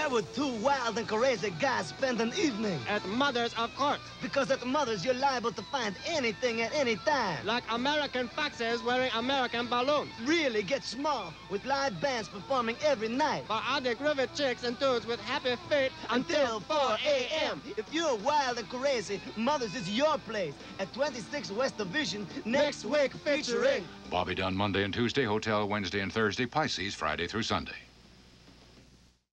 Where would two wild and crazy guys spend an evening? At Mother's, of course. Because at Mother's, you're liable to find anything at any time. Like American foxes wearing American balloons. Really get small with live bands performing every night. For all the groovy chicks and dudes with happy feet until 4 a.m. If you're wild and crazy, Mother's is your place at 26 West Division next week featuring Bobby Dunn Monday and Tuesday, Hotel Wednesday and Thursday, Pisces Friday through Sunday.